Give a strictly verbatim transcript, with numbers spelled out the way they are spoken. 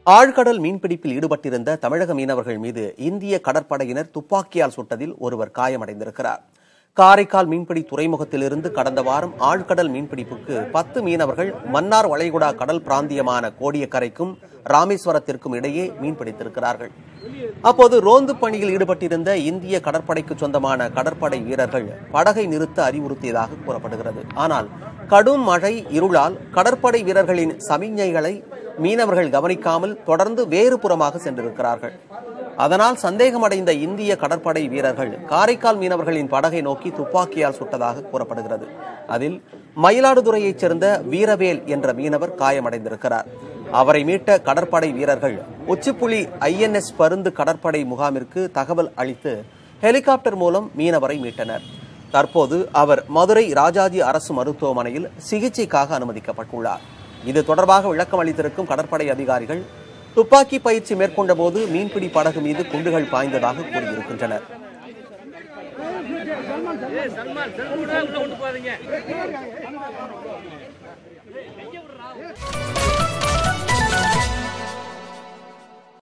ஆழ்கடல் மீன்பிடிப்பில் ஈடுபட்டிருந்த தமிழக மீனவர்கள் மீது இந்திய கடற்படையினர் துப்பாக்கியால் சுட்டதில் ஒருவர் காயமடைந்திருக்கிறார். காரைக்கால் மீன்பிடி துறைமுகத்திலிருந்து கடந்த வாரம் ஆழ்கடல் மீன்பிடிப்புக்கு பத்து மீனவர்கள் மன்னார் வளைகுடா கடல் பிராந்தியமான கோடியக்கரைக்கும் ராமேஸ்வரத்திற்கும் இடையே மீன்பிடித்திருக்கிறார்கள். அப்போது ரோந்து பணியில் ஈடுபட்டிருந்த இந்திய கடற்படைக்கு சொந்தமான கடற்படை வீரர்கள் படகை நிறுத்த அறிவுறுத்தியதாக கூறப்படுகிறது. ஆனால் கடும் மழை இருளால் கடற்படை வீரர்களின் சமிஞ்ஞைகளை மீனவர்கள் கவனிக்காமல் தொடர்ந்து வேறு புறமாக சென்றிருக்கிறார்கள். அதனால் சந்தேகமடைந்த இந்திய கடற்படை வீரர்கள் காரைக்கால் மீனவர்களின் படகை நோக்கி துப்பாக்கியால் சுட்டதாக கூறப்படுகிறது. அதில் மயிலாடுதுறையைச் சேர்ந்த வீரவேல் என்ற மீனவர் காயமடைந்திருக்கிறார். அவரை மீட்ட கடற்படை வீரர்கள் உச்சிப்புலி ஐ என் எஸ் பருந்து கடற்படை முகாமிற்கு தகவல் அளித்து ஹெலிகாப்டர் மூலம் மீனவரை மீட்டனர். தற்போது அவர் மதுரை ராஜாஜி அரசு மருத்துவமனையில் சிகிச்சைக்காக அனுமதிக்கப்பட்டுள்ளார். இது தொடர்பாக விளக்கம் அளித்திருக்கும் கடற்படை அதிகாரிகள் துப்பாக்கி பயிற்சி மேற்கொண்ட போது மீன்பிடி படகு மீது குண்டுகள் பாய்ந்ததாக கூறியிருக்கின்றனர்.